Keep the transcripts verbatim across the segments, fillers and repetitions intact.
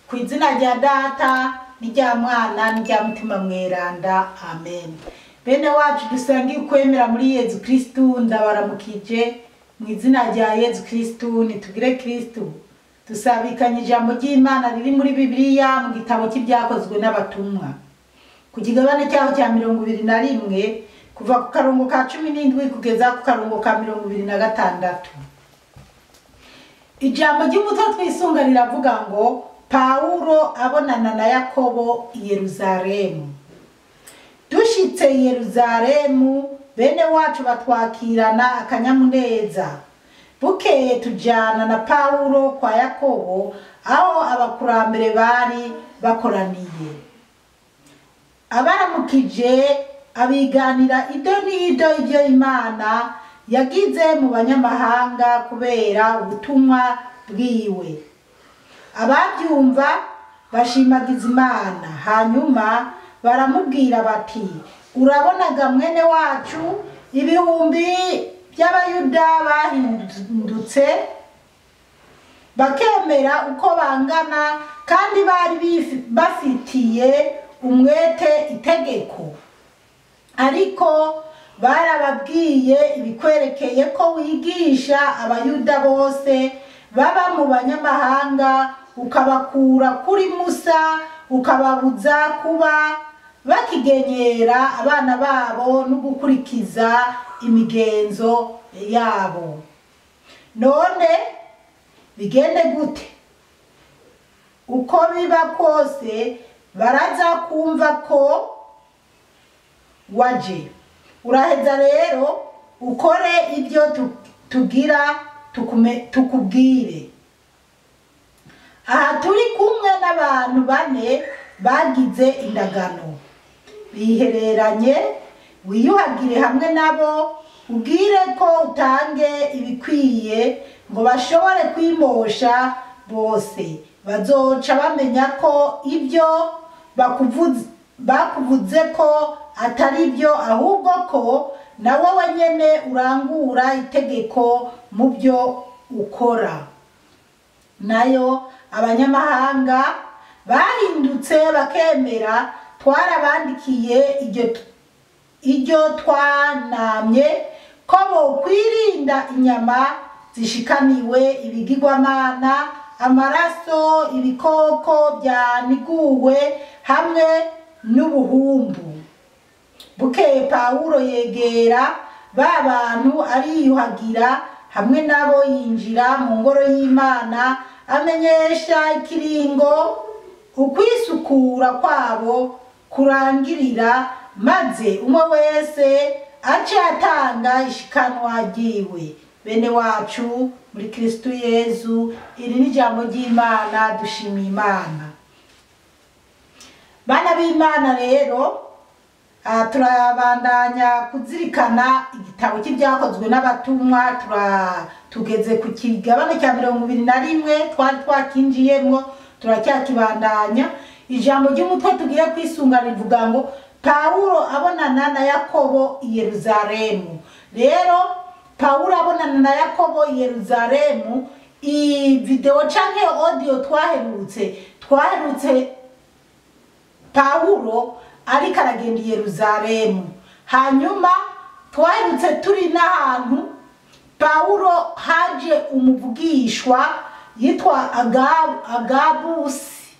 ku izina rya data n'irya mwana n'irya mutima mweranda amen. Bene wacu dusangiye kwemera muri Yezu Kristu ndabaramukije mu izina rya Yezu Kristu nitugire Kristu. Dusabikanye ijambo ry'Imana riri muri Bibiliya mu gitabo cy'ibyakozwe n'abatumwa ku kigabane cyaho cya mirongo ibiri na rimwe kuva ku karongo ka cumi n'indwi kugeza ku karongo ka mirongo ibiri na gatandatu. Ijambo ry'umutwe twisunga riravuga ngo Paulo abonana na Yakobo i Yerusalemu. Dushitse i Yerusalemu bene wacu batwakirana akanyamuneza. Bukeye tujana na Paulo kwa Yakobo aho abakurambere bari bakoraniye. Abaramukije abiganira ido n'ido ibyo Imana yagize mu banyamahanga kubera ubutumwa bwiwe. Ababyumva bashimagiza Imana, hanyuma baramubwira bati, urabonaga mwene wacu ibihumbi by'abayuda bahindutse bakemera uko bangana kandi bari bafitiye umwete itegeko, ariko barababwiye ibikwerekeye ko wigisha abayuda bose baba mu banyamahanga ukabakura kuri Musa ukababuza kuba bakigenyera abana babo no gukurikiza imigenzo yabo. None bigende gute? Uko biba kose baraza kumva ko waje. Uraheza rero ukore ibyo tugira tukubwire. Aha turi kumwe n'abantu bane bagize indagano, bihereranye, wiyuhagire hamwe nabo, ubwire ko utange ibikwiye ngo bashobore kwimosha bose. Bazoca bamenya ko ibyo bakuvuze bakuvuze ko atari byo, ahubwo ko na wowe nyene urangura itegeko mu byo ukora. Nayo abanyamahanga bahindutse bakemera, twarabandikiye iryo iryo twanamye ko bokwirinda inyama zishikaniwe ibigirwamana, amaraso, ibikoko byaniguwe hamwe n'ubuhumbu. Bukeye Paulo yegera ba bantu ariyuhagira hamwe nabo, yinjira mu ngoro y'Imana amenyesha ikiringo ukwisukura kwabo kurangirira, maze umwe wese ace atanga ishikanwa ryiwe. Bene wacu muri Kristu Yezu, iri ni ijambo ry'Imana, dushimiye Imana. Bana b'Imana rero, Uh, turabandanya kuzirikana igitabo cy'ibyakozwe n'abatumwa. Tugeze ku kigabane cya mirongo ibiri na rimwe twari twakinjiyemo, turacyakibandanya. Ijambo ry'umutwe tugiye kwisunga rivuga ngo Paulo abonana na Yakobo i Yerusalemu. Rero Paulo abonana na Yakobo i Yerusalemu, i video canke audio twaherutse twaherutse Paulo ariko aragenda i Yerusalemu. Hanyuma twaherutse turi n'ahantu Paulo haje umuvugishwa yitwa Agab Agabusi,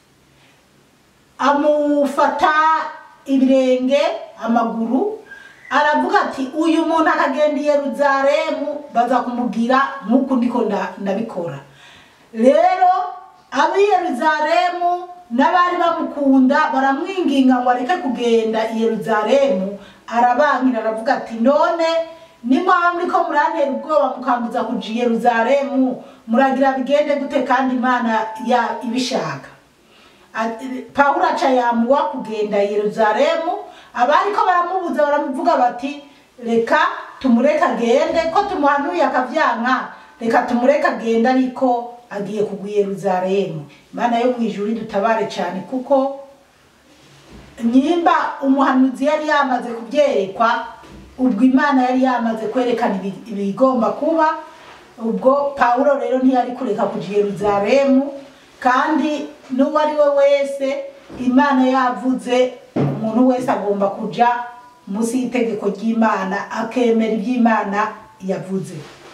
amufata ibirenge amaguru, aravuga ati uyu muntu akagenda i Yerusalemu baza kumugira nk'uko ndiko ndabikora. Rero abi Yerusalemu n'abari bamukunda baramwinginga ngo areke kugenda i Yerusalemu. Arabankira aravuga ati, none nimwaba muriko murantera ubwoba mukambuza kuja i Yerusalemu, muragira bigende gute kandi Imana ya ibishaka? Paulo aca yamuwa kugenda i Yerusalemu. Abariko baramubuza baramuvuga bati, reka tumureka agende, ko tumuhanuye akavyanka, reka tumureka agende ariko agiye kugwa i Yerusalemu. Imana yo mwijuru dutabare cyane, kuko nyimba umuhanuzi yari yamaze kubyerekwa, ubwo Imana yari yamaze kwerekana ibigomba kuba, ubwo Paulo rero ntiyari kureka kuja i Yerusalemu. kandi n'uwo ari we wese Imana yavuze umuntu wese agomba kuja musi y'itegeko ry'Imana akemera iby'Imana yavuze.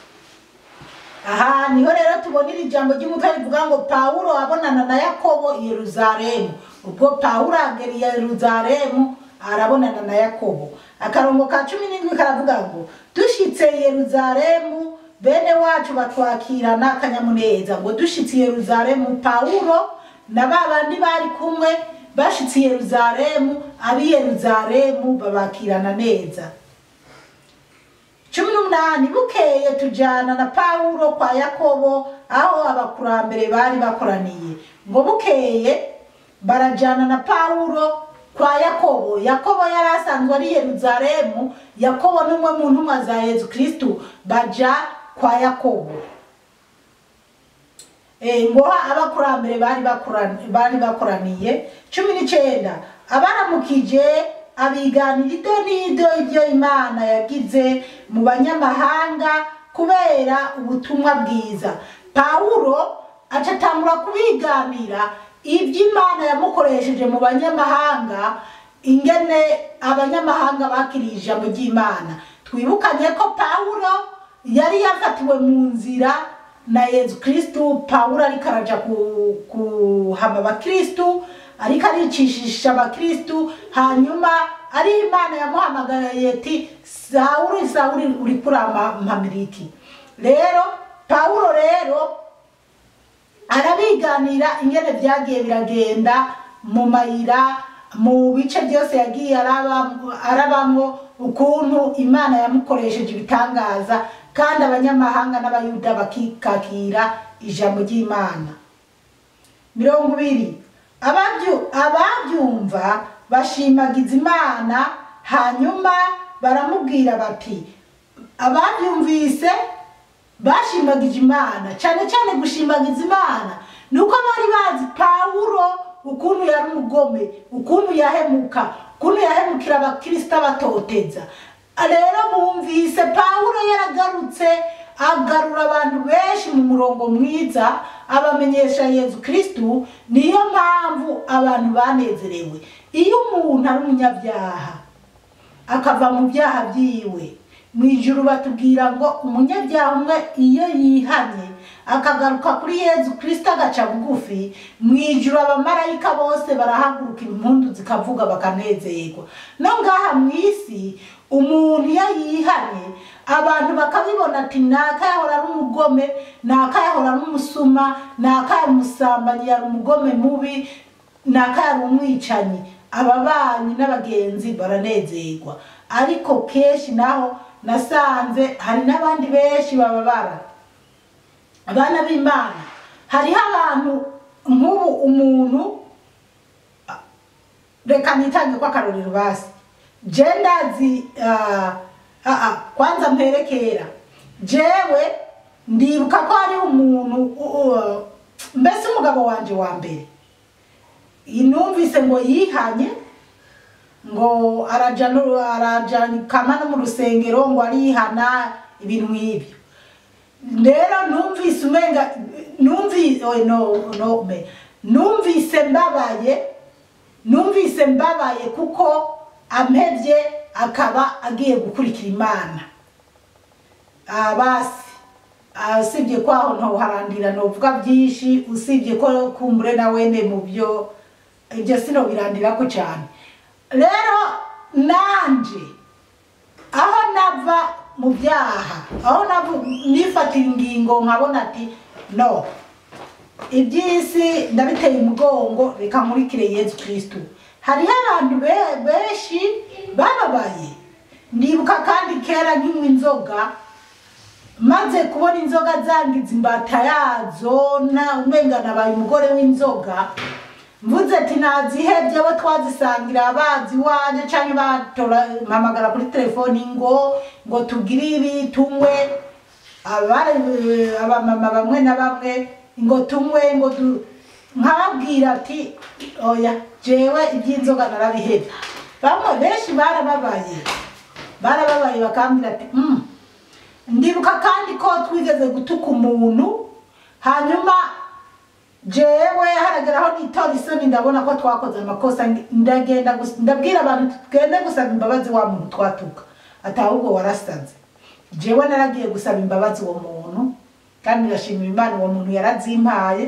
Aha niho rero tubonira ijambo ry'umutwe rivuga ngo Paulo abonana na Yakobo i Yerusalemu. Ubwo Paulo agera i Yerusalemu arabonana na Yakobo. Akarongo ka cumi n'indwi karavuga ngo dushitse i Yerusalemu bene wacu batwakirana akanyamuneza. Ngo dushitse i Yerusalemu Paulo na babandi bari kumwe bashitse i Yerusalemu, abi Yerusalemu babakirana neza. cumi n'umunani bukeye tujana na Paulo kwa Yakobo aho abakurambere bari bakoraniye. Ngo bukeye barajana na Paulo kwa Yakobo. Yakobo yari asanzwe ari Yerusalemu. Yakobo n'umwe mu ntumwa za Yesu Kristo baja kwa Yakobo. Eh ngo abakurambere bari bakoraniye bari bakoraniye. cumi n'icenda abaramukije abiganira ido n'ido ibyo Imana yagize mu banyamahanga kubera ubutumwa bwiza. Paulo acatangura kubiganira ibyo Imana yamukoresheje mu banyamahanga, ingene abanyamahanga bakiriye ijambo ry'Imana. Twibukanye ko Paulo yari yafatiwe mu nzira na Yesu Kristo. Paulo ariko araja kuhama abakristo, ariko aricishisha abakristo, hanyuma ari Imana yamuhamagaye ati Saulo Saulo uri kurama mpamiriki. Rero Paulo rero arabiganira ingene byagiye biragenda mu mayira, mu bice byose yagiye arabamwo, ukuntu Imana yamukoresheje ibitangaza kandi abanyamahanga n'abayuda bakikakira ijambo ry'Imana. mirongo ibiri ababyu ababyumva bashimagiza Imana, hanyuma baramubwira bati ababyumvise bashimagije Imana. Cyane cyane gushimagiza Imana nuko bari bazi Paulo ukuntu yari umugome, ukuntu yahemuka, ukuntu yahemukira abakristo batoteza. Rero bumvise Paulo yaragarutse agarura abantu benshi mu murongo mwiza, abamenyesha Yesu Kristo. Niyo mpamvu abantu banezerewe. Iyo umuntu ari umunyabyaha akava mu byaha byiwe, mwijuru batubwira ngo umunyabyaha umwe iyo yihanye akagaruka kuri Yesu Kristo agaca bugufi, mwijuru abamarayika bose barahaguruka, impundu zikavuga bakanezerwa. No ngaha mwisi umuntu iyo yihanye abantu bakabibona ati naka yahora ari umugome, naka yahora ari umusuma, naka yari umusambanyi, yari umugome mubi, naka yari umwicanyi, ababanyi n'abagenzi baranezerwa. Ariko keshi naho nasanze hari n'abandi benshi bababara. Abana b'Imana hariho abantu nk'ubu umuntu reka nitange kwa karorero basi jendazi uh, uh, uh, kwanza mperekera jewe ndibuka ko ari umuntu uh, mbese umugabo wanje wa mbere inumvise ngo yihanye, ngo araja no araja kama no mu rusengero ngo arihana ibintu nk'ibyo. Rero numvise umenga numvi oh no no me numvise mbabaye numvise mbabaye kuko ampevye akaba agiye gukurikira Imana. Abasi asibye kwaho nto harandira no vuga byinshi, usibye ko kumbure na wene mu byo ibyo sino birandira ko cyane. Rero nanje aho nava mu byaha, aho navu nifatira ingingo nkabona ati no ibyisi ndabiteye umugongo, reka nkurikire Yesu Kristo. Hari abantu benshi bababaye. Ndibuka kandi kera nk'inywa inzoga, maze kubona inzoga zangiza imbata yazo na umenga nabaye umugore w'inzoga, mvuze ati nazihebye abo twazisangira abazi wanje canke batora mpamagara kuri telefoni ngo ngo tugire ibi tumwe, abari abamama bamwe na bamwe ngo tumwe ngo nkababwira ati oya jewe iby'inzoga narabihebye. Bamwe benshi barababaye barababaye bakambira ati mm. Ndibuka kandi ko twigeze gutuka umuntu, hanyuma jewe harageraho nitora isoni ndabona ko twakoze amakosa ndagenda ndabwira abantu twende gusaba imbabazi wa muntu twatuka atahubwo warasaze jewe naragiye gusaba imbabazi uwo muntu kandi ndashimira Imana uwo muntu yarazimpaye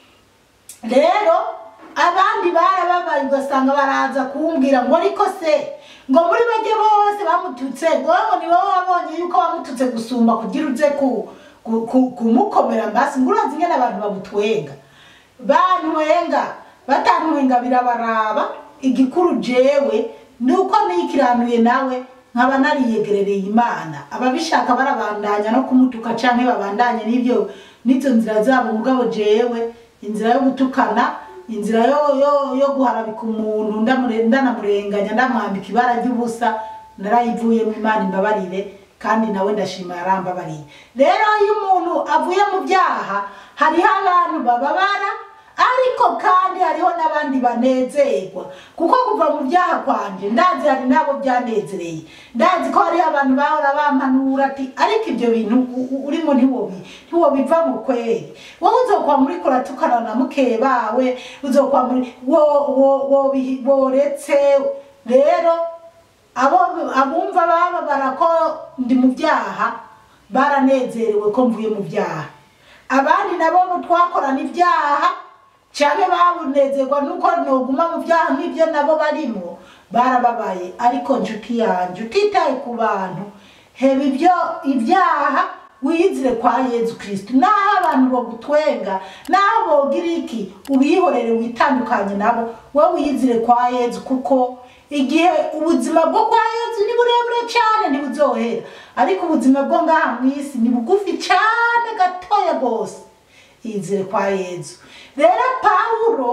rero abandi barababaye ugasanga baraza kumbwira ngo ariko se ngo muri bajye bose bamututse ngo ni wowe wabonye yuko bamututse gusumba kugira uze ku kumukomera mbasi ngurazi nyene abantu bamutwenga bantwenga batantwenga birabaraba igikuru jewe nuko nikiranuye nawe nkaba nariyegerereye Imana ababishaka barabandanya no kumutuka canke babandanye n'ibyo nizo nzira zabo mugabo jewe inzira yo gutukana inzira yo yo yo guharabika umuntu ndamurenda namurenganya ndamwambika ibara ry'ubusa narayivuye mu Imana imbabarire kandi nawe ndashima yarambabariye rero iyo umuntu avuye mu byaha hari abantu bababara ariko kandi hariho nabandi banezerwa kuko kuva mu byaha kwanje ndazi hari nabo byanezereye ndazi ko hari abantu bahora bampanura ati ariko ibyo bintu urimo ntiwobi ntiwobiva mu kweli wowe uzokwa muri kuratukana na mukeye bawe uzokwa muri wo wo boretse rero abo abumva baba barako ndi mu byaha baranezerewe ko mvuye mu byaha abandi nabo twakorana ibyaha cyane babunezerwa nuko noguma mu byaha nk'ibyo nabo barimo barababaye ariko njuti yanje utitaye ku bantu heba ibyo ibyaha wiyizire kwa Yesu Kristo naho abantu bo gutwenga naho bogira iki ubihorere witandukanye nabo wowe wiyizire kwa Yesu kuko igihe ubuzima bwo kwa Yesu ni burebure cyane ntibuzohera ariko ubuzima bwo ngaha mu isi ni bugufi cyane gatoya gose yizire kwa Yesu rero Paulo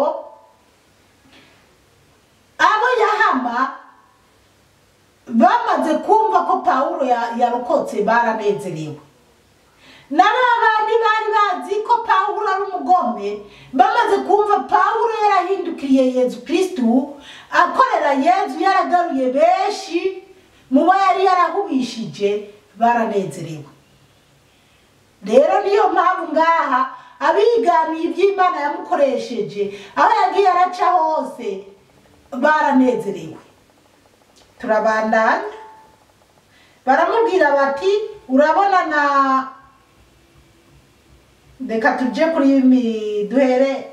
abo yahama bamaze kumva ko Paulo yarokotse baranezerewe n'abandi bari bazi ko Paulo ari umugome bamaze kumva Paulo yarahindukiriye Yesu Kristo akorera Yesu yaragaruye benshi mu bari yarahubishije baranezerewe rero niyo mpamvu ngaha abiganiye iby'Imana yamukoresheje aho yagiye araca hose baranezerewe turabandanya baramubwira bati urabona na deka tuje kuri duhere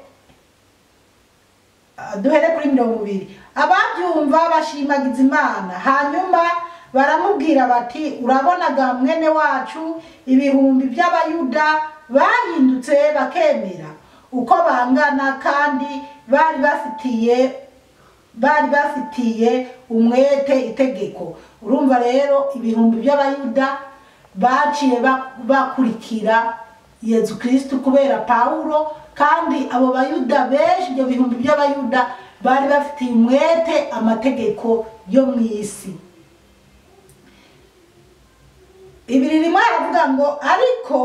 duhere kuri mirongo ibiri ababyumva bashimagiza Imana hanyuma baramubwira bati urabonaga mwene wacu ibihumbi by'abayuda bahindutse bakemera uko bangana kandi bari bafitiye bari bafitiye umwete itegeko urumva rero ibihumbi by'abayuda baciye bakurikira Yesu Kristo kubera Paulo kandi abo bayuda benshi ibyo bihumbi by'abayuda bari bafitiye umwete amategeko yo mu isi ibiri rimwe aravuga ngo ariko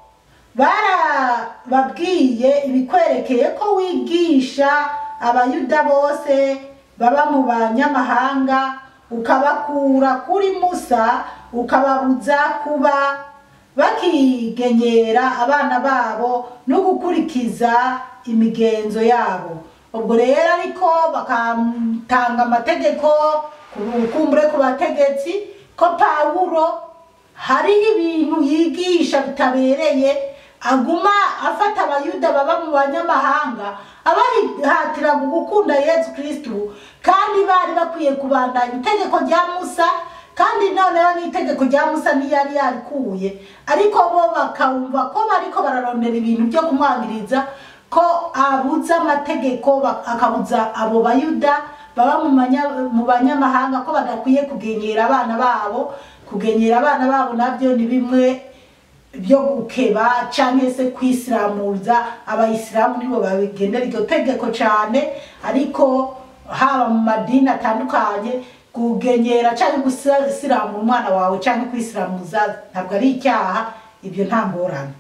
barababwiye ibikwerekeye ko wigisha abayuda bose baba mu banyamahanga ukabakura kuri Musa ukababuza kuba bakigenyera abana babo no gukurikiza imigenzo yabo ubwo rero ariko bakatanga amategeko kumbure ku bategetsi ko Paulo hari ibintu yigisha bitabereye aguma afata abayuda baba mu banyamahanga abahatira gukunda Yesu Kristo kandi bari bakwiye kubandanya itegeko rya Musa kandi noneho n'itegeko rya Musa niyari yarikuye ariko bo bakumva ko bariko bararondera ibintu byo kumwangiriza ko abuza amategeko akabuza abo bayuda baba mu banyamahanga ko badakwiye kugenyera abana babo kugenyera abana babo nabyo ni bimwe byo gukeba canke se kwisiramuza abayisilamu nibo babigendera iryo tegeko cyane ariko haba mu madini atandukanye kugenyera canke gusiramu umwana wawe canke kwisiramuza ntabwo ari icyaha ibyo nta ngorane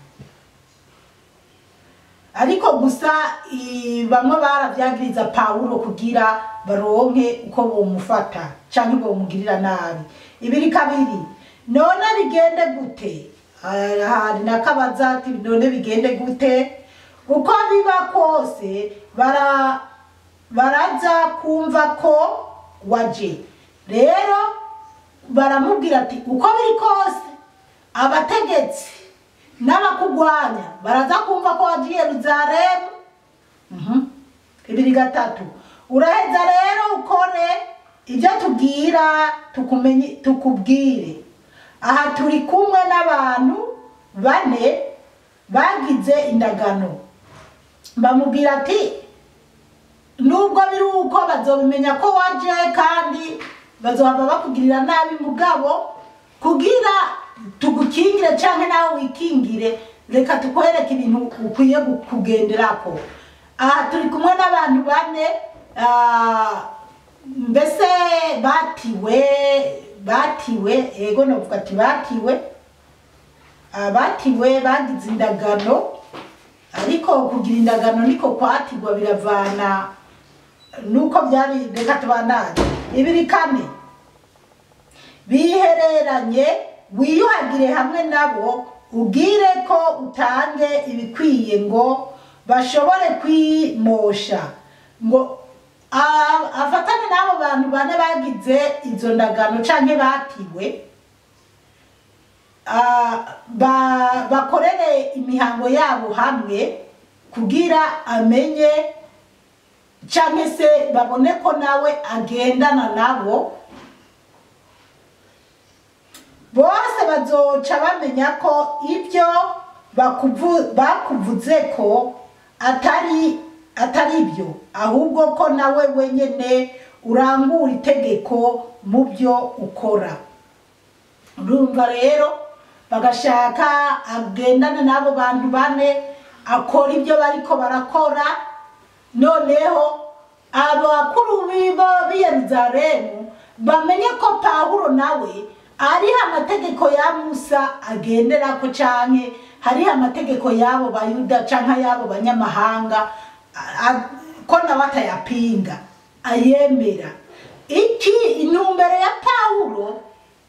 ariko gusa bamwe baravyagiriza Paulo kugira baronke uko bomufata canke bomugirira nabi ibiri kabiri none bigende gute hari nakabaza ati none bigende gute uko biba kose bara baraza kumva ko waje. Rero baramubwira ati uko biri kose abategetsi n'abakugwanya baraza kumva ko waje Yerusalemu. Mhm. Ibiri gatatu, uraheza rero ukore ibyo tubwira tukumenye tukubwire. Aha turi kumwe n'abantu bane bagize indagano. Bamubwira ati nubwo biri uko bazobimenya ko waje kandi bazohava bakugirira nabi mugabo kugira tugukingire canke nawe wikingire reka tukwereke ibintu ukwiye kugenderako. Aha turi kumwe n'abantu bane mbese batiwe batiwe ego novuga ati batiwe abatiwe bagize indagano, ariko kugira indagano niko kwatigwa biravana nuko byari. Reka tubandanye. Ibiri kane, bihereranye wiyuhagire hamwe nabo ugire ko utange ibikwiye ngo bashobore kwimosha, ngo afatane n'abo bantu bane bagize izo ndagano canke batiwe, bakorere imihango yabo hamwe kugira amenye canke se babone ko nawe agendana nabo. Bose bazoca bamenya ko ibyo bakuvuze ko atari atari byo, ahubwo ko nawe wenyene urangura itegeko mu byo ukora. Urumva rero bagashaka agendane n'abo bantu bane akora ibyo bariko barakora. Noneho abakuru bibo b'i Yerusalemu bamenye ko Pawulo nawe ariho amategeko ya Musa agenderako canke hariho amategeko y'abo bayuda canke y'abo banyamahanga ko nawe atayapinga ayemera. Iki intumbero ya Pawulo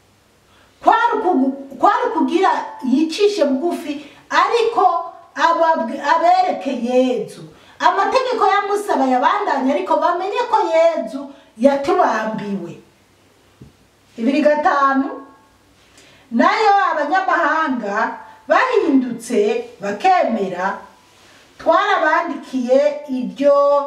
kwari kugira yicishe bugufi ariko abereke Yezu. Amategeko ya Musa bayabandanya ariko bamenye ko Yezu yatubambiwe. Ibiri gatanu, nayo abanyamahanga bahindutse bakemera twarabandikiye iryo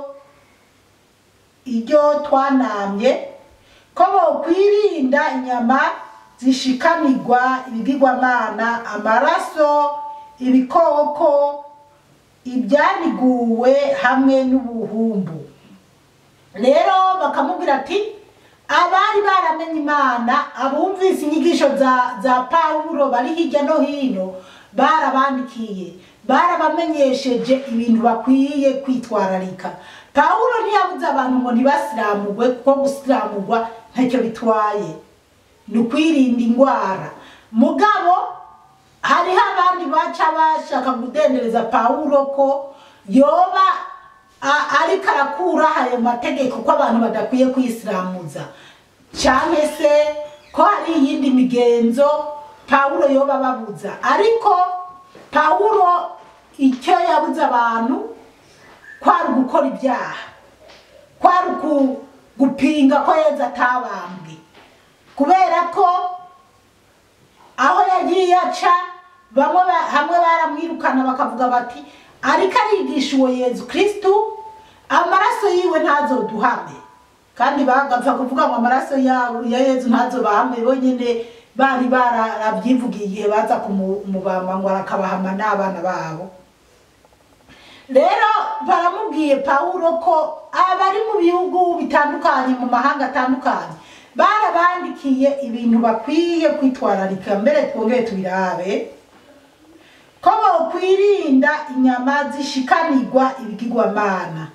iryo twanamye ko bokwirinda inyama zishikanirwa ibigirwamana, amaraso, ibikoko, ibyaniguwe hamwe n'ubuhumbu. Rero bakamubwira ati abari baramenye Imana, abumvise inyigisho za za Pawulo bari hirya no hino barabandikiye, barabamenyesheje ibintu bakwiye kwitwararika. Pawulo ntiyabuze abantu ngo ntibasiramugwe kuko gusiramugwa ntacyo bitwaye, ni ukwirinda ingwara. Mugabo hariho abandi baca bashaka kudendereza Pawulo ko yoba ariko arakura ayo mategeko ko abantu badakwiye kwisiramuza, cyane se ko hari iyindi migenzo Pawulo yoba babuza. Ariko Pawulo icyo yabuze abantu kwari gukora ibyaha, kwari gupinga ko Yezu atabambwe, kubera ko aho yagiye aca bamwe hamwe baramwirukana bakavuga bati ariko arigisha uwo Yezu Kristu amaraso yiwe ntazoduhame, kandi bagapfa kuvuga ngo amaraso ya Yezu ntazobahame. Bonyene bari barabyivugiye igihe baza kumubamba ngo arakabahama n'abana babo. Rero baramubwiye Pawulo ko abari mu bihugu bitandukanye mu mahanga atandukanye barabandikiye ibintu bakwiye kwitwararika. Mbere twongere tubirabe ko bokwirinda inyama zishikanirwa ibigirwamana,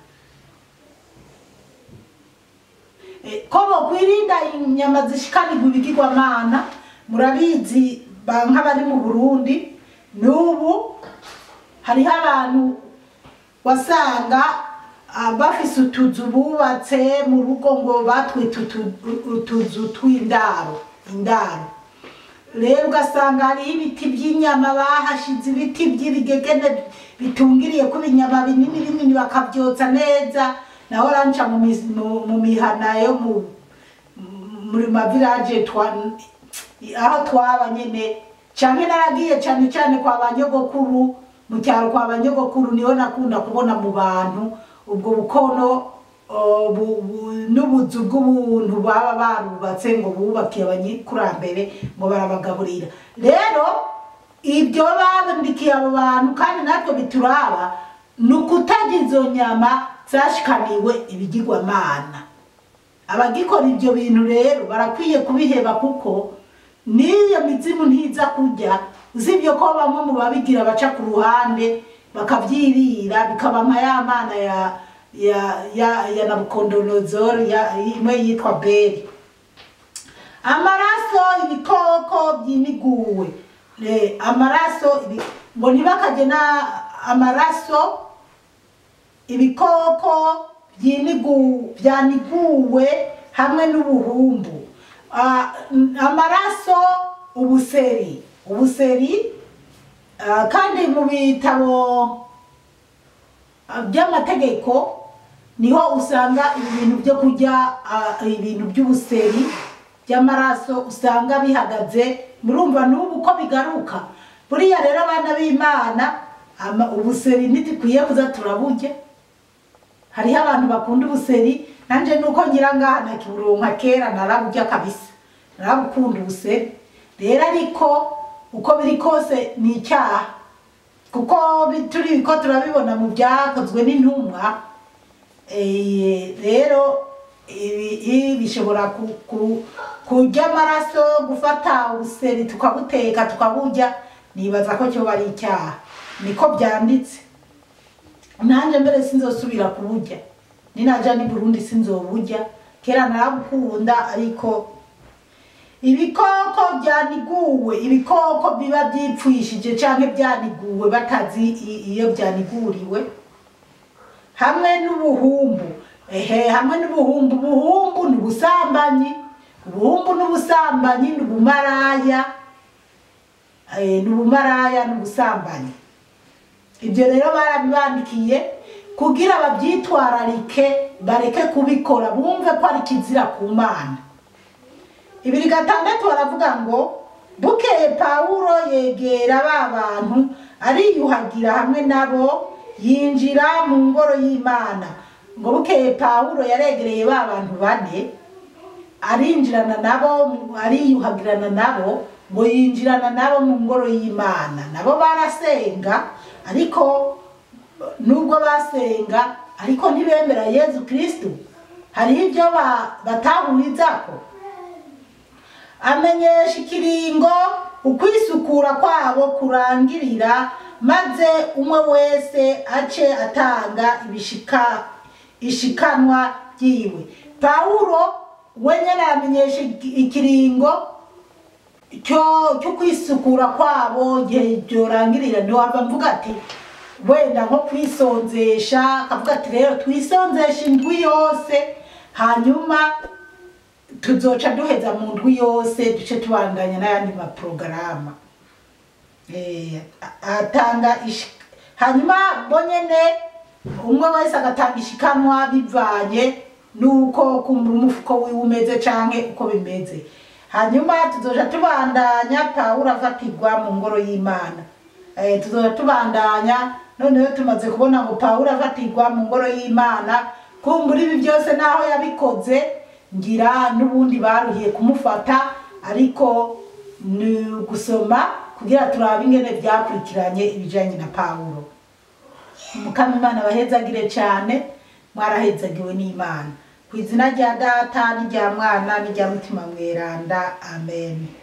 ko bokwirinda inyama zishikanirwa ibigirwamana. Murabizi nk'abari mu Burundi n'ubu hariho abantu wasanga bafise utuzu bubatse mu rugo ngo batwita utuzu tw'indaro indaro. rero ugasanga hariho ibiti by'inyama bahashize ibiti by'ibigegene bitungiriye kuba inyama binini binini bakabyotsa neza naho ranca mu mu mihana yo mu muri ma village twa aho twaba nyene canke naragiye cyane cyane kwa banyogokuru mu cyaro kwa banyogokuru niho nakunda kubona mu bantu ubwo bukono n'ubuzu bw'ubuntu baba barubatse ngo bubakiye abanyikurambere ngo barabagaburira rero ibyo babandikiye abo bantu kandi natwe bituraba nukutagira izo nyama zashikaniwe ibigirwamana abagikora ibyo bintu rero barakwiye kubiheba kuko niyo mizimu ntiza kujya uzibyo ko bamwe mu babigira baca ku ruhande bakavyirira bikaba nka ya mana ya ya ya ya Nabukondonozori ya imwe yitwa Beli. Amaraso ibikoko byiniguwe le amaraso ibi, ngo ntibakaje na amaraso ibikoko byinigu byaniguwe hamwe n'ubuhumbu. Uh, amaraso ubuseri ubuseri uh, kandi mu bitabo by'amategeko niho usanga ibintu byo kujya uh, ibintu by'ubuseri by'amaraso usanga bihagaze murumva n'ubu ko bigaruka buriya rero abana b'Imana ubuseri ntitikwiye kuza turaburya hariho abantu bakunda ubuseri nanje nuko ngira ngaha nakiburonka kera naraburya kabisa narabukunda ubuseri rero ariko uko biri kose ni icyaha kuko turi ko turabibona mu byakozwe n'intumwa eh rero ibi bishobora kurya amaraso gufata ubuseri tukabuteka tukaburya nibaza ko cyo bari icyaha niko byanditse nanje mbere sinzosubira kuburya ninaja ni Burundi sinzoburya kera narabukunda ariko ibikoko byaniguwe ibikoko biba byipfishije canke byaniguwe batazi iyo byaniguriwe hamwe n'ubuhumbu ehe hamwe n'ubuhumbu ubuhumbu n'ubusambanyi ubuhumbu n'ubusambanyi n'ubumaraya eh n'ubumaraya n'ubusambanyi ibyo rero barabibandikiye kugira babyitwararike bareke kubikora bumve ko ari kizira ku Mana. Ibiri gatandatu baravuga ngo bukeye Paulo yegera babantu ariyuhagira hamwe nabo yinjira mu ngoro y'Imana ngo bukeye Paulo yaregereye babantu bane arinjirana nabo ariyuhagirana nabo ngo yinjirana nabo mu ngoro y'Imana nabo barasenga ariko nubwo basenga ariko ntibemera Yesu Kristo hari ibyo batahurizako amenyesha ikiringo ukwisukura kwabo kurangirira maze umwe wese ace atanga ibishika ishikanwa byiwe. Paulo wenyene amenyesha ikiringo cyo cyo kwisukura kwabo byorangirira ndo abavuga ati wenda nko kwisonzesha akavuga ati rero twisonzesha indwi yose hanyuma tuzoca duheza mu ndwi yose duce tubandanya n'ayandi ma programa eh atanga hanyuma bonyene umwe wese agatanga ishikanwa bivanye nuko kumbura umufuko wiwumeze canke uko bimeze hanyuma tuzoja tubandanya Paulo afatirwa mu ngoro y'Imana eh tuzoja tubandanya none tumaze kubona ngo Paulo afatirwa mu ngoro y'Imana kumbura ibi byose naho yabikoze ngira nubundi baruhiye kumufata ariko ni gusoma kugira turabe ingene byakurikiranye ibijanye na Paulo. Mukama Imana bahezagire cyane mwarahezagiwe n'Imana kwizina rya Data n'irya Mwana n'irya Mutima Mweranda amen.